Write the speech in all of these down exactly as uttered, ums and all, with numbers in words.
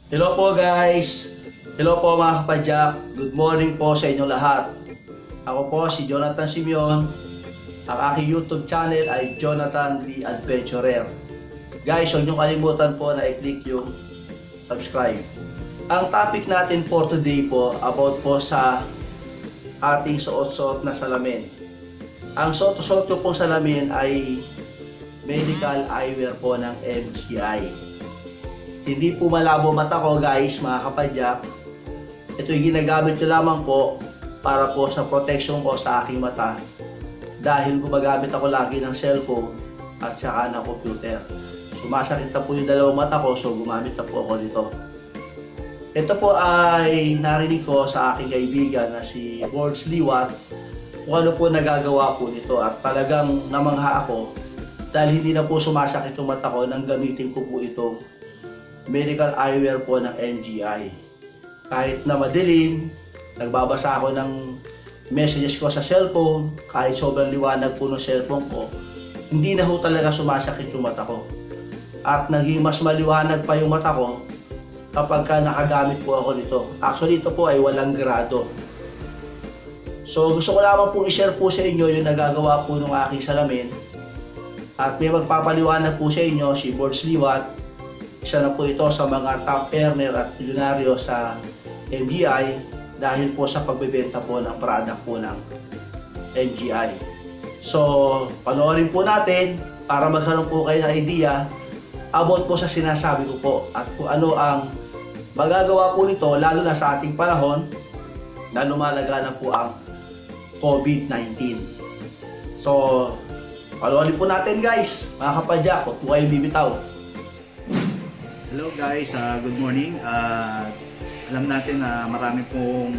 Hello po guys! Hello po mga kapadyak! Good morning po sa inyo lahat. Ako po si Jonathan Simeon. Ang aking YouTube channel ay Jonathan the Adventurer. Guys, huwag niyo kalimutan po na i-click yung subscribe. Ang topic natin for today po about po sa ating suot-suot na salamin. Ang suot-suot ko pong salamin ay medical eyewear po ng M G I. Hindi po malabo mata ko guys, mga kapadyak. Ito yung ginagamit ko lamang po para po sa protection ko sa aking mata. Dahil gumagamit ako lagi ng cellphone at saka ng computer. Sumasakit na po yung dalawang mata ko, so gumamit na po ako nito. Ito po ay narinig ko sa aking kaibigan na si Borge Liwat kung ano po nagagawa po nito, at talagang namangha ako dahil hindi na po sumasakit yung mata ko nang gamitin ko po itong medical eyewear po ng M G I. Kahit na madilim, nagbabasa ako ng messages ko sa cellphone, kahit sobrang liwanag po ng cellphone ko, hindi na ho talaga sumasakit yung mata ko. At naging mas maliwanag pa yung mata ko kapag ka nakagamit po ako nito. Actually, ito po ay walang grado. So, gusto ko lamang po i-share po sa inyo yung nagagawa po ng aking salamin. At may magpapaliwanag po sa inyo si Borge Liwat. Isa na po ito sa mga top earner at milyonaryo sa M G I dahil po sa pagbebenta po ng product po ng M G I. So, panoorin po natin para magkaroon po kayo ng idea about po sa sinasabi ko po at kung ano ang magagawa po nito lalo na sa ating panahon na lumalaganap po ang COVID nineteen. So, panoorin po natin guys, mga kapadyak, huwag po kayo bibitaw. Hello guys, uh, good morning. Uh, alam natin na marami pong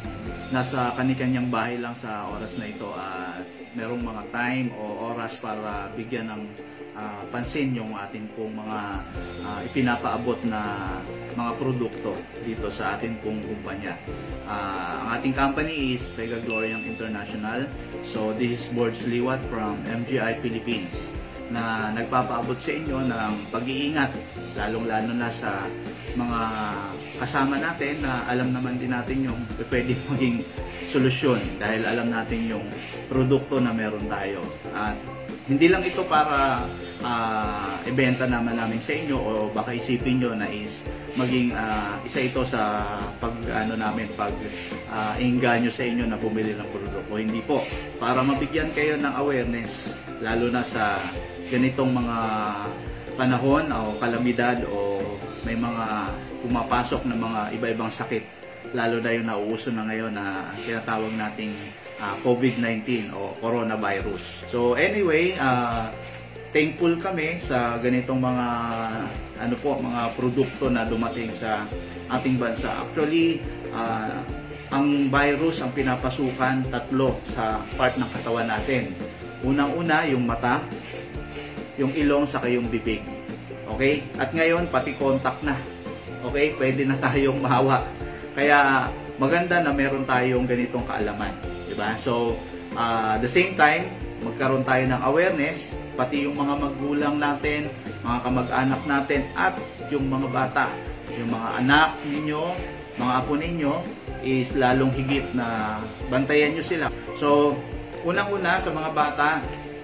nasa kani-kanyang bahay lang sa oras na ito at uh, merong mga time o oras para bigyan ng uh, pansin yung ating pong mga uh, ipinapaabot na mga produkto dito sa ating pong kumpanya. Uh, ang ating company is Vega Gloriam International. So this is Borge Liwat from M G I Philippines na nagpapaabot sa inyo ng pag-iingat, lalong-lalo na sa mga kasama natin na alam naman din natin yung pwede maging solusyon dahil alam natin yung produkto na meron tayo. At hindi lang ito para uh, ibenta naman namin sa inyo o baka isipin nyo na is maging uh, isa ito sa pag ano namin pag uh, inganyo sa inyo na bumili ng produkto. Hindi po, para mabigyan kayo ng awareness lalo na sa ganitong mga panahon o kalamidad o may mga pumapasok na mga iba-ibang sakit, lalo na yung nauuso na ngayon na tinatawag nating uh, COVID nineteen o coronavirus. So anyway, uh, thankful kami sa ganitong mga ano po, mga produkto na dumating sa ating bansa. Actually, uh, ang virus ang pinapasukan tatlo sa part ng katawan natin. Unang-una, yung mata, yung ilong, saka yung bibig. Okay? At ngayon, pati contact na. Okay? Pwede na tayong mahawa. Kaya, maganda na meron tayong ganitong kaalaman. Diba? So, uh, the same time, magkaroon tayo ng awareness, pati yung mga magulang natin, mga kamag-anak natin, at yung mga bata, yung mga anak ninyo, mga apo ninyo, is lalong higit na bantayan nyo sila. So, unang-una sa mga bata,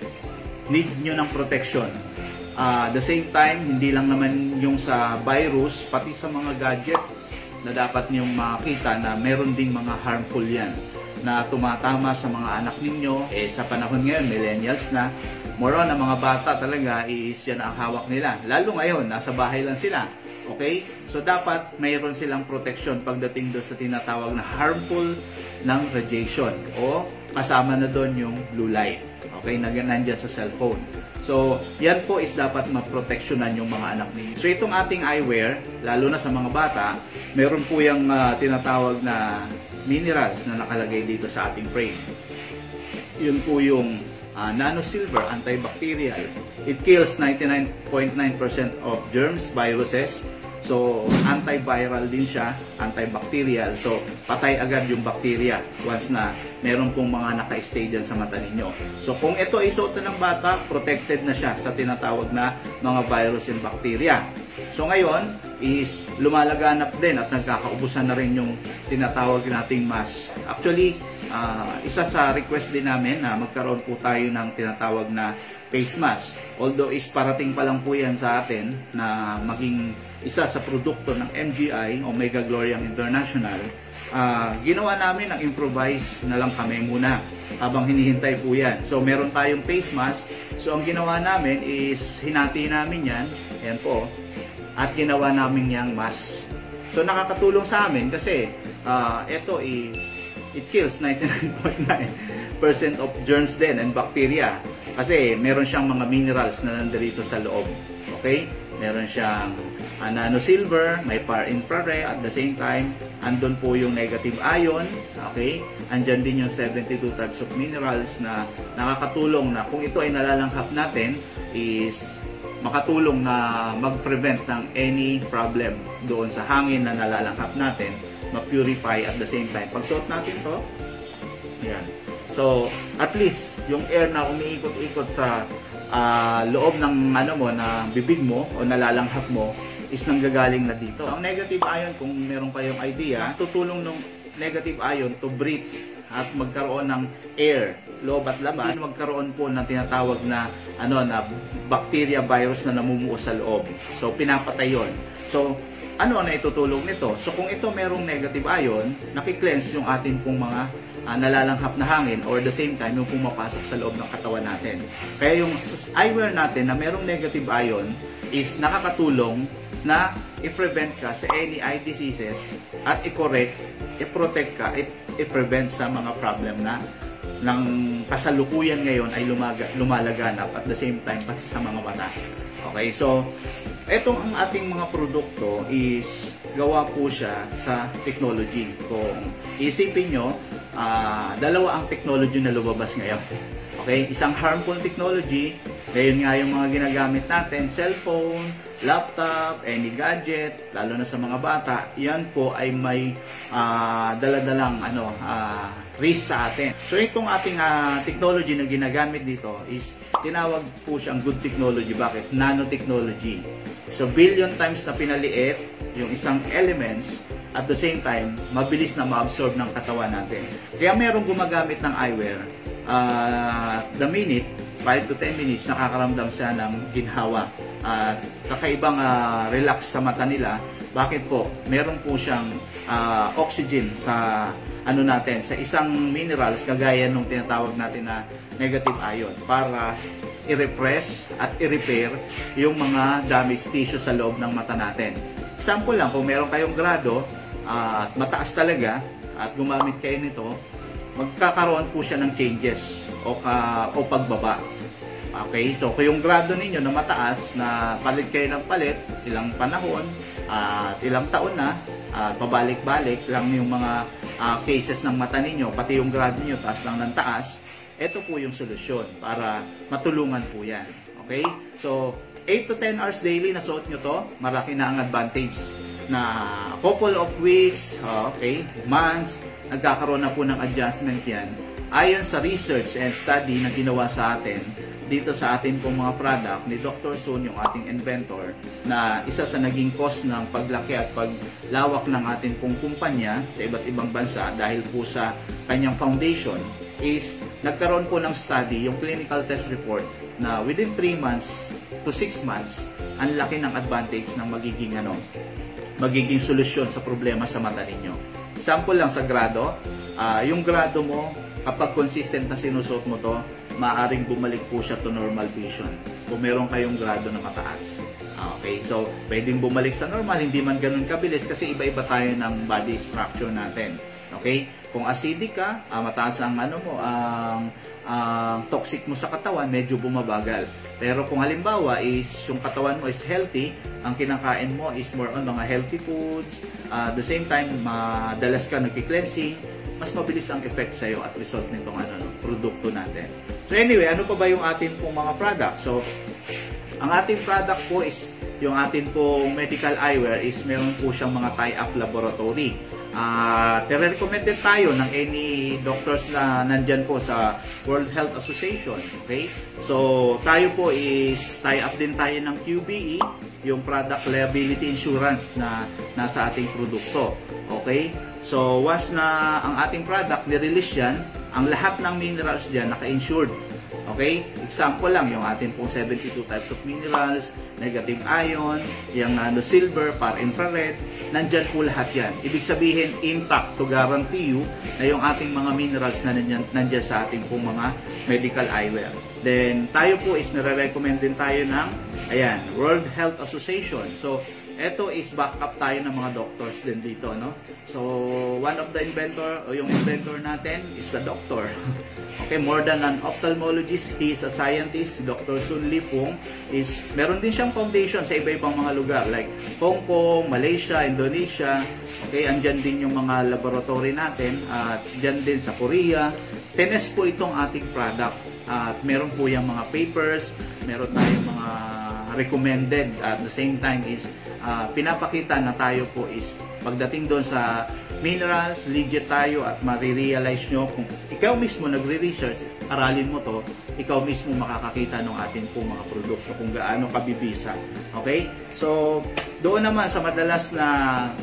need nyo ng protection. Uh, the same time, hindi lang naman yung sa virus, pati sa mga gadget na dapat nyong makita na meron ding mga harmful yan na tumatama sa mga anak ninyo. Eh, sa panahon ngayon, millennials na, more on, ang mga bata talaga is yan ang hawak nila. Lalo ngayon, nasa bahay lang sila. Okay? So, dapat mayroon silang protection pagdating doon sa tinatawag na harmful ng radiation o kasama na doon yung blue light. Okay, na nandiyan sa cellphone. So, yan po is dapat maproteksyonan yung mga anak ninyo. So, itong ating eyewear, lalo na sa mga bata, meron po yung uh, tinatawag na minerals na nakalagay dito sa ating frame. Yun po yung uh, nano silver antibacterial. It kills ninety-nine point nine percent of germs, viruses. So, antiviral din siya, antibacterial. So, patay agad yung bacteria once na meron pong mga naka-stay dyan sa mata ninyo. So, kung ito ay suot ng bata, protected na siya sa tinatawag na mga virus and bacteria. So ngayon is lumalaganap din at nagkakaubusan na rin yung tinatawag nating mask. Actually, uh, isa sa request din namin na magkaroon po tayo ng tinatawag na face mask. Although is parating pa lang po yan sa atin na maging isa sa produkto ng M G I, Omega Gloriam International. Uh, ginawa namin ang improvise na lang kami muna habang hinihintay po yan. So meron tayong face mask. So ang ginawa namin is hinati namin yan. Ayan po. At ginawa namin yung mask. So nakakatulong sa amin kasi uh, ito is it kills ninety-nine point nine percent of germs din and bacteria. Kasi meron siyang mga minerals na nandito sa loob. Okay? Meron siyang uh, nano silver, may far infrared at the same time andun po yung negative ion. Okay? Andyan din yung seventy-two types of minerals na nakakatulong na kung ito ay nalalanghap natin is makatulong na mag-prevent ng any problem doon sa hangin na nalalanghap natin, ma-purify at the same time. Pag suot natin to, yan. So, at least, yung air na umiikot-ikot sa uh, loob ng ano mo, na bibig mo o nalalanghap mo, is nanggagaling na dito. So, ang negative ion, kung meron kayong idea, tutulong ng negative ion to breathe at magkaroon ng air, loob at labas, magkaroon po ng tinatawag na ano na bacteria, virus na namumuo sa loob. So pinapatay yon. So ano na itutulong nito? So kung ito merong negative ion, nakikleanse yung ating pong mga uh, nalalanghap na hangin or the same time yung pumapasok sa loob ng katawan natin. Kaya yung eyewear natin na merong negative ion is nakakatulong na i-prevent ka sa any eye diseases at i-correct, i-protect ka, i-prevent sa mga problem na ng kasalukuyan ngayon ay lumaga, lumalaganap at the same time pati sa mga mata. Okay, so etong ang ating mga produkto is gawa po siya sa technology. Kung isipin nyo, uh, dalawa ang technology na lumabas ngayon. Okay, isang harmful technology, ngayon nga yung mga ginagamit natin, cellphone, laptop, any gadget, lalo na sa mga bata, yan po ay may uh, daladalang ano, uh, risk sa atin. So itong ating uh, technology na ginagamit dito is tinawag po siyang good technology. Bakit? Nanotechnology. So billion times na pinaliit yung isang elements at the same time, mabilis na ma-absorb ng katawan natin. Kaya merong gumagamit ng eyewear, uh, the minute, five to ten minutes, nakakaramdam siya ng ginhawa at uh, kakaibang uh, relax sa mata nila. Bakit po? Meron po siyang uh, oxygen sa ano natin, sa isang minerals kagaya nung tinatawag natin na negative ion para i-refresh at i-repair yung mga damaged tissue sa loob ng mata natin. Example lang, kung meron kayong grado uh, at mataas talaga at gumamit kayo nito, magkakaroon po siya ng changes o, ka, o pagbaba. Okay, so kung yung grado ninyo na mataas, na palit kayo ng palit, ilang panahon, at uh, ilang taon na, uh, pabalik-balik lang yung mga uh, cases ng mata ninyo, pati yung grado niyo taas lang ng taas, ito po yung solusyon para matulungan po yan. Okay, so eight to ten hours daily na suot nyo to, malaki na ang advantage na couple of weeks, uh, okay, months, nagkakaroon na po ng adjustment yan. Ayon sa research and study na ginawa sa atin, dito sa atin pong mga product ni Doctor Sun, yung ating inventor, na isa sa naging cause ng paglaki at paglawak ng ating pong kumpanya sa iba't ibang bansa dahil po sa kanyang foundation, is nagkaroon po ng study, yung clinical test report, na within three months to six months, ang laki ng advantage ng magiging ano, magiging solusyon sa problema sa mata ninyo. Sample lang sa grado, uh, yung grado mo, kapag consistent na sinusuot mo to, maaaring bumalik po siya to normal vision kung meron kayong grado na mataas. Okay, so pwedeng bumalik sa normal, hindi man ganun kabilis kasi iba-iba tayo ng body structure natin. Okay, kung acidic ka, uh, mataas ang ano mo, ang uh, toxic mo sa katawan, medyo bumabagal. Pero kung halimbawa is yung katawan mo is healthy, ang kinakain mo is more on mga healthy foods, uh, the same time madalas ka nagki-cleansing, mas mabilis ang effect sa iyo at result nitong ano, no, produkto natin. So anyway, ano pa ba yung atin pong mga product? So ang ating product po is yung atin pong medical eyewear is meron po siyang mga tie-up laboratory. Uh, recommended tayo ng any doctors na nandyan po sa World Health Association. Okay? So tayo po is tie-up din tayo ng Q B E yung product liability insurance na nasa ating produkto. Okay? So, once na ang ating product ni-release yan, ang lahat ng minerals dyan naka-insured. Okay? Example lang, yung ating pong seventy-two types of minerals, negative ion, yung nano silver, par infrared, nandyan po lahat yan. Ibig sabihin, intact to guarantee you na yung ating mga minerals na nandyan, nandyan sa ating pong mga medical eyewear. Then, tayo po is nare-recommend din tayo ng, ayan, World Health Association. So, ito is backup tayo ng mga doctors din dito, no? So, one of the inventor, o yung inventor natin is a doctor. Okay, more than an ophthalmologist, he is a scientist. Si Doctor Sun Lipung is, meron din siyang foundation sa iba-ibang mga lugar like Hong Kong, Malaysia, Indonesia. Okay, andyan din yung mga laboratory natin at dyan din sa Korea. Tinest po itong ating product at meron po yung mga papers, meron tayong mga recommended at the same time is uh, pinapakita na tayo po is pagdating doon sa minerals, legit tayo at marirealize nyo kung ikaw mismo nagre-research, aralin mo to, ikaw mismo makakakita ng ating po mga produkto kung gaano kabibisa. Okay? So, doon naman sa madalas na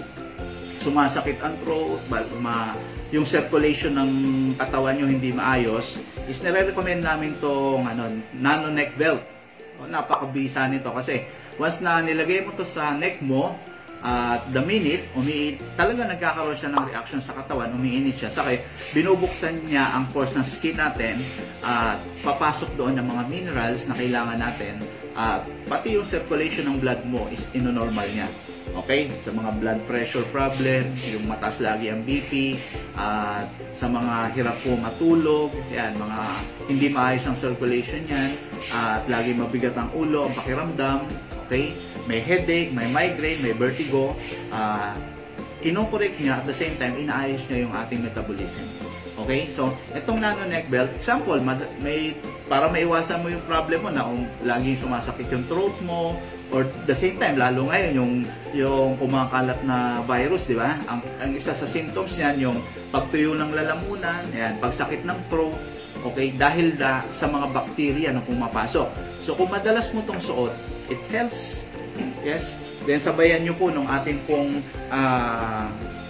sumasakit ang throat, ma yung circulation ng katawan nyo hindi maayos, is nire-recommend namin tong ano, nano neck belt. O, napakabisa nito kasi once na nilagay mo to sa neck mo, at uh, the minute, umiinit, talaga nagkakaroon siya ng reaction sa katawan, umiinit siya. Saka binubuksan niya ang pores ng skin natin at uh, papasok doon ng mga minerals na kailangan natin. At uh, pati yung circulation ng blood mo is ino-normal niya. Okay? Sa mga blood pressure problem, yung mataas lagi ang B P, at uh, sa mga hirap po matulog, yan, mga hindi maayos ang circulation yan, at uh, lagi mabigat ang ulo, ang pakiramdam, okay? May headache, may migraine, may vertigo, uh, ino-correct niya at the same time, inaayos niya yung ating metabolism. Okay? So, itong nano neck belt, example, may, para maiwasan mo yung problem mo na um, laging sumasakit yung throat mo, or the same time, lalo ngayon, yung, yung kumakalat na virus, di ba? Ang, ang isa sa symptoms niyan, yung pagtuyo ng lalamunan, yan, pagsakit ng throat, okay? Dahil da, sa mga bacteria na pumapasok. So, kung madalas mo itong suot, it helps. Yes. Then sabayan nyo po nung ating pong uh,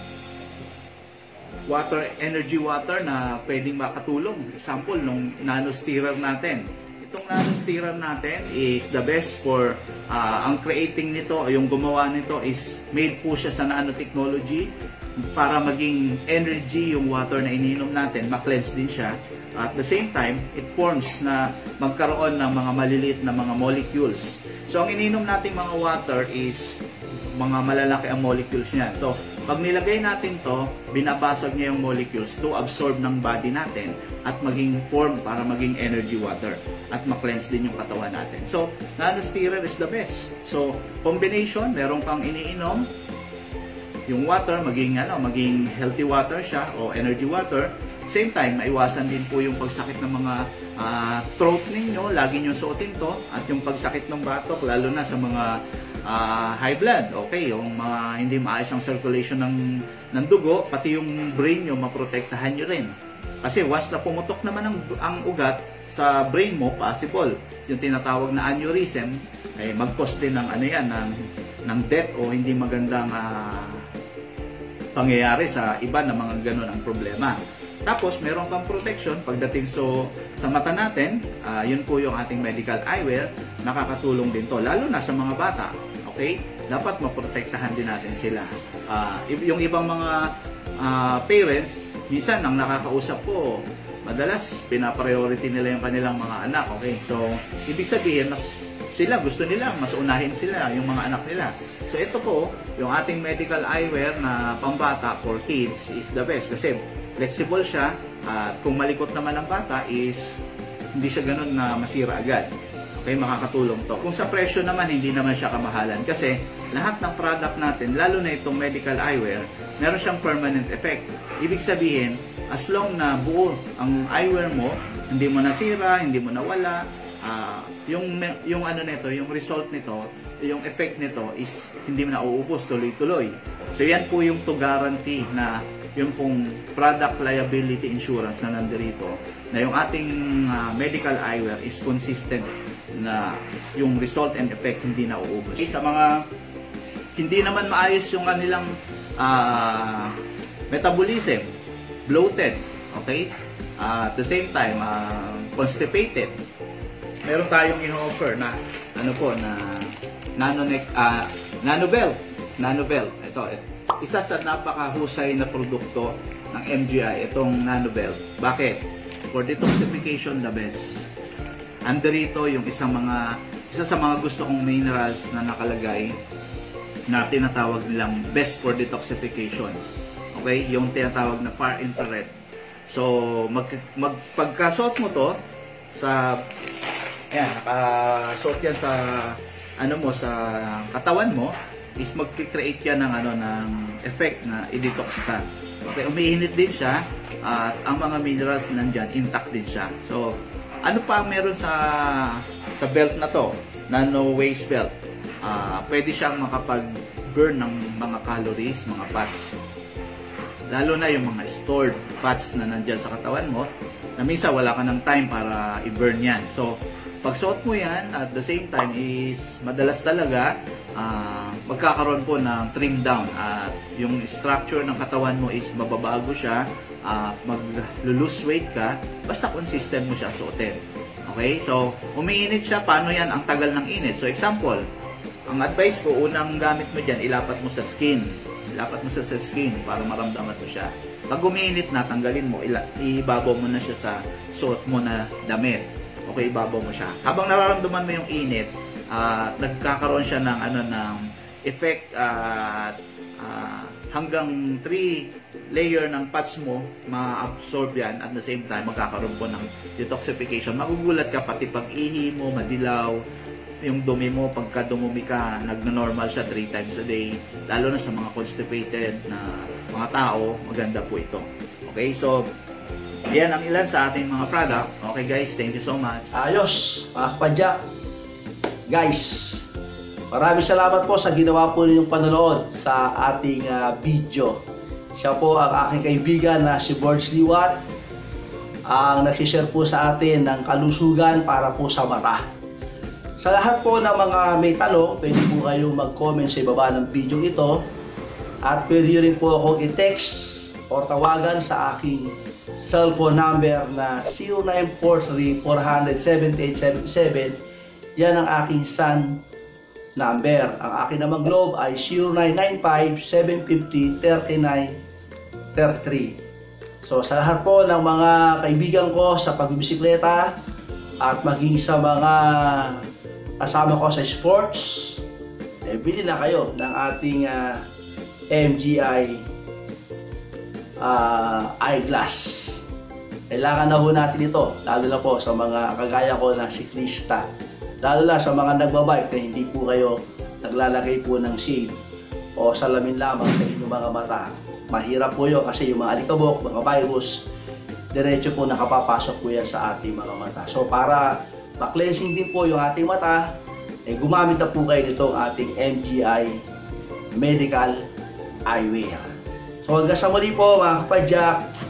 water, energy water na pwedeng makatulong. Example, nung nano steerer natin. Itong nano steerer natin is the best for, uh, ang creating nito, yung gumawa nito is made po siya sa nanotechnology para maging energy yung water na iniinom natin, ma-cleanse din siya. At the same time, it forms na magkaroon ng mga maliliit na mga molecules. So, ang ininom nating mga water is mga malalaki ang molecules niya. So, pag nilagay natin to, binabasag niya yung molecules to absorb ng body natin at maging form para maging energy water at ma-cleanse din yung katawan natin. So, nano steerer is the best. So, combination, meron kang iniinom, yung water, maging, ano, maging healthy water siya o energy water. Same time, maiwasan din po yung pagsakit ng mga uh, throat ninyo, lagi nyo suotin to, at yung pagsakit ng batok, lalo na sa mga uh, high blood, okay, yung mga hindi maayos ang circulation ng, ng dugo, pati yung brain nyo, maprotektahan nyo rin. Kasi once na pumutok naman ang, ang ugat sa brain mo, possible, yung tinatawag na aneurysm, eh, mag-cause din ng, ano yan, ng, ng death o hindi magandang uh, pangyayari sa iba na mga ganun ang problema. Tapos, meron kang protection pagdating so, sa mata natin, uh, yun po yung ating medical eyewear, nakakatulong din to, lalo na sa mga bata. Okay? Dapat maprotektahan din natin sila. Uh, yung ibang mga uh, parents, minsan ang nakakausap ko, madalas pinapriority nila yung kanilang mga anak. Okay? So, ibig sabihin, mas sila, gusto nila, mas unahin sila yung mga anak nila. So, ito po, yung ating medical eyewear na pambata for kids is the best kasi flexible siya at kung malikot naman ang bata is hindi siya ganun na masira agad. Okay, makakatulong to. Kung sa presyo naman, hindi naman siya kamahalan kasi lahat ng product natin, lalo na itong medical eyewear, meron siyang permanent effect. Ibig sabihin, as long na buo ang eyewear mo, hindi mo nasira, hindi mo nawala, uh, yung, yung ano nito, yung result nito, yung effect nito is hindi mo na uubos tuloy-tuloy. So yan po yung to guarantee na yung pong product liability insurance na nandirito, na yung ating uh, medical eyewear is consistent na yung result and effect hindi na uubos. Okay, sa mga hindi naman maayos yung kanilang uh, metabolism, bloated, okay? Uh, at the same time, uh, constipated, meron tayong in-offer na ano po na nano uh, nanobel nanobel ito, ito isa sa napakahusay na produkto ng M G I, itong nanobel. Bakit? For detoxification, the best. Andito yung isang mga isa sa mga gusto kong minerals na nakalagay na tinatawag nilang best for detoxification, okay, yung tinatawag na far infrared. So mag, mag pagkasuot mo to sa ayan, nakasuot yan sa ano mo, sa katawan mo, is mag-create yan ng ano ng effect na i-detox ka. Okay, umiinit din siya at ang mga minerals nandiyan intact din siya. So ano pa meron sa sa belt na to, nano waste belt? Uh, pwede siyang makapag-burn ng mga calories, mga fats. Lalo na yung mga stored fats na nandiyan sa katawan mo, na minsan wala ka ng time para i-burn yan. So pag suot mo yan, at the same time is madalas talaga uh, magkakaroon po ng trim down at yung structure ng katawan mo is mababago siya, uh, mag-lose weight ka, basta consistent mo siya suotin. Okay? So, umiinit siya. Paano yan? Ang tagal ng init. So, example, ang advice ko, unang gamit mo dyan, ilapat mo sa skin. Ilapat mo sa, sa skin para maramdaman mo siya. Pag umiinit na, tanggalin mo, ibabaw mo na siya sa suot mo na damit. Okay, ibabaw mo siya. Habang nararamdaman mo yung init, uh, nagkakaroon siya ng ano ng effect at uh, uh, hanggang three layer ng fats mo ma-absorb yan, at the same time magkakaroon po ng detoxification. Magugulat ka pati pag ihi mo madilaw, yung dumi mo pagka dumumi ka nagno-normal siya three times a day, lalo na sa mga constipated na mga tao, maganda po ito. Okay, so yan ang ilan sa ating mga product. Okay guys, thank you so much. Ayos, mga kapadyak. Guys, maraming salamat po sa ginawa po ninyong panonood sa ating uh, video. Siya po ang aking kaibigan na si Borge Liwat, ang nagsishare po sa atin ng kalusugan para po sa mata. Sa lahat po ng mga may tanong, pwede po kayong mag-comment sa ibaba ng video ito, at pwede rin po akong i-text o tawagan sa aking cellphone number na zero nine four three, four zero zero, seven eight seven seven. Yan ang aking son number. Ang akin namang Globe ay zero nine nine five, seven five zero, three nine three three. So sa lahat po ng mga kaibigan ko sa pagbibisikleta at maging sa mga kasama ko sa sports, eh, bili na kayo ng ating uh, M G I uh, eyeglass. Kailangan na ho natin ito, lalo na po sa mga kagaya ko na siklista, lalo na sa mga nagbabike na hindi po kayo naglalagay po ng shade o salamin lamang sa inyong mga mata. Mahirap po yun kasi yung mga alikabok, mga virus, diretso po nakapapasok po yan sa ating mga mata. So para ma-cleansing din po yung ating mata, eh, gumamit na po kayo nitong ating M G I Medical Eyewear. So hanggang sa muli po mga kapadyak,